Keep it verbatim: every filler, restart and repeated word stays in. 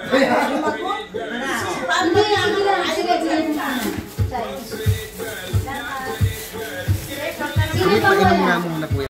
Hindi, sige lang. Sige, sige lang. Sige, pag-inom nga muna po.